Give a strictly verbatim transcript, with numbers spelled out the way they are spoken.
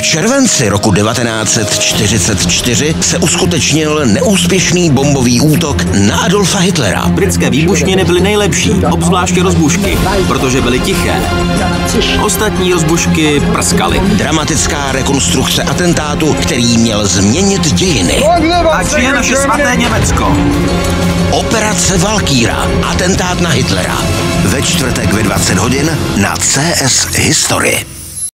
červenci roku devatenáct set čtyřicet čtyři se uskutečnil neúspěšný bombový útok na Adolfa Hitlera. Britské výbušniny byly nejlepší, obzvláště rozbušky, protože byly tiché. Ostatní rozbušky prskaly. Dramatická rekonstrukce atentátu, který měl změnit dějiny. Ať je naše svaté Německo. Operace Valkýra. Atentát na Hitlera. Ve čtvrtek ve dvacet hodin na C S History.